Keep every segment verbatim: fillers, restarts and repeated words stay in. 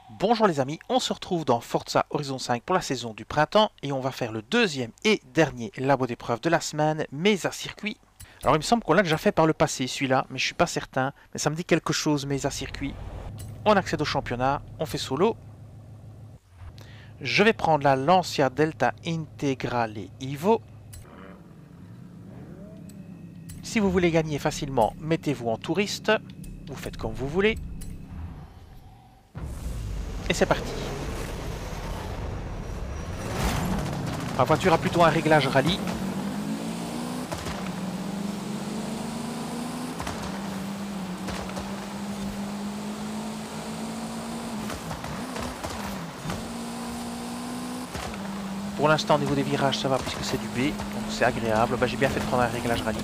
Bonjour les amis, on se retrouve dans Forza Horizon cinq pour la saison du printemps et on va faire le deuxième et dernier labo d'épreuve de la semaine, Mesa Circuit. Alors il me semble qu'on l'a déjà fait par le passé celui-là, mais je suis pas certain, mais ça me dit quelque chose Mesa Circuit. On accède au championnat, on fait solo. Je vais prendre la Lancia Delta Integrale Evo. Si vous voulez gagner facilement, mettez-vous en touriste, vous faites comme vous voulez. Et c'est parti. La voiture a plutôt un réglage rallye. Pour l'instant, au niveau des virages, ça va puisque c'est du B, donc c'est agréable. Bah, j'ai bien fait de prendre un réglage rallye.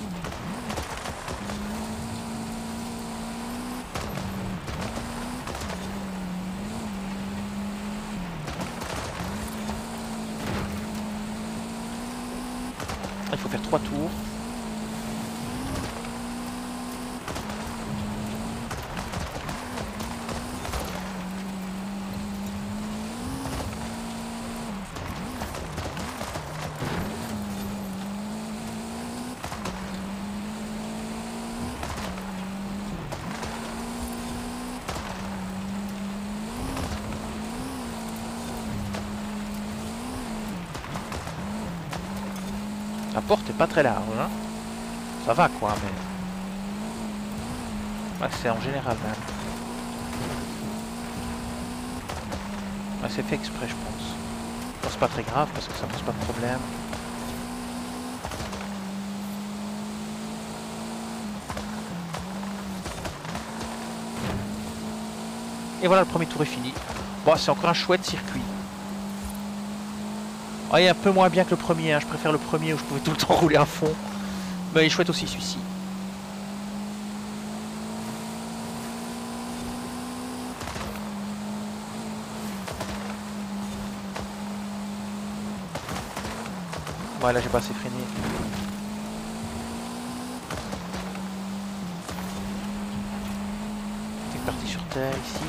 Il faut faire trois tours. La porte est pas très large, hein. Ça va quoi, mais... Ouais, c'est en général même. Ouais, c'est fait exprès, je pense. Bon, c'est pas très grave parce que ça pose pas de problème. Et voilà, le premier tour est fini. Bon, c'est encore un chouette circuit. Oh, il est un peu moins bien que le premier, hein. Je préfère le premier où je pouvais tout le temps rouler à fond. Mais il est chouette aussi celui-ci. Ouais, là j'ai pas assez freiné. C'est parti sur terre ici.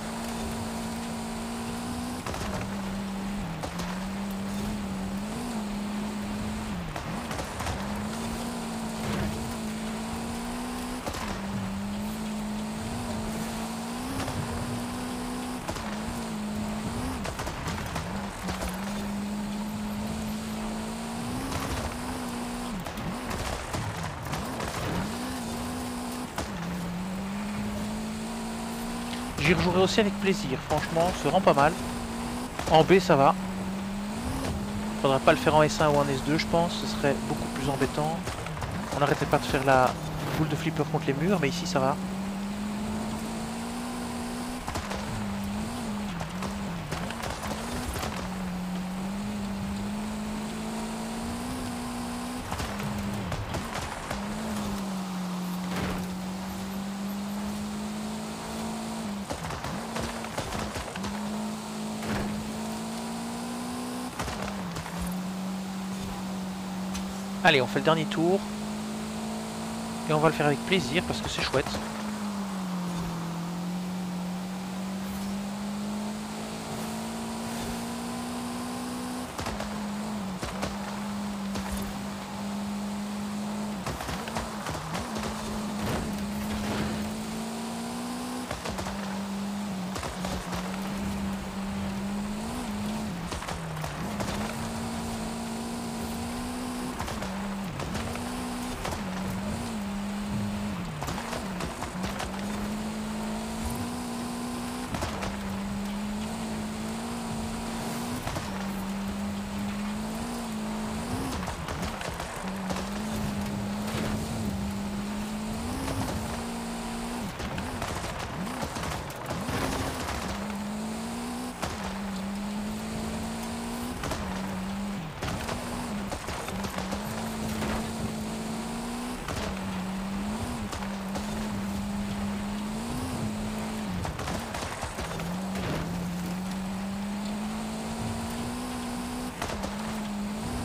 J'y rejouerai aussi avec plaisir, franchement, ça rend pas mal. En B, ça va. Faudrait pas le faire en S un ou en S deux, je pense, ce serait beaucoup plus embêtant. On n'arrêtait pas de faire la boule de flipper contre les murs, mais ici, ça va. Allez, on fait le dernier tour. Et on va le faire avec plaisir parce que c'est chouette.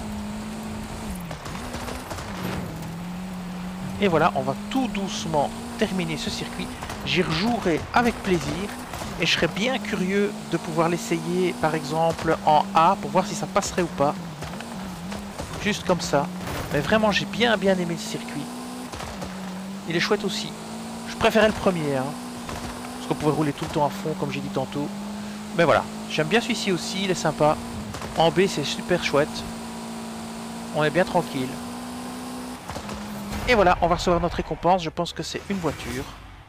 Et voilà, on va tout doucement terminer ce circuit. J'y rejouerai avec plaisir et je serais bien curieux de pouvoir l'essayer par exemple en A pour voir si ça passerait ou pas. Juste comme ça. Mais vraiment j'ai bien bien aimé le circuit. Il est chouette aussi. Je préférais le premier, hein, parce qu'on pouvait rouler tout le temps à fond comme j'ai dit tantôt. Mais voilà, j'aime bien celui-ci aussi, il est sympa. En B c'est super chouette. On est bien tranquille. Et voilà, on va recevoir notre récompense. Je pense que c'est une voiture.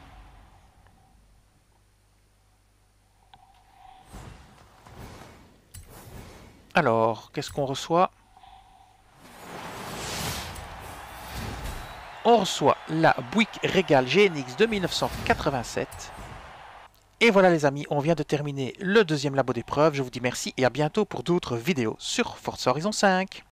Alors, qu'est-ce qu'on reçoit? On reçoit la Buick Regal G N X de mille neuf cent quatre-vingt-sept. Et voilà les amis, on vient de terminer le deuxième labo d'épreuve. Je vous dis merci et à bientôt pour d'autres vidéos sur Forza Horizon cinq.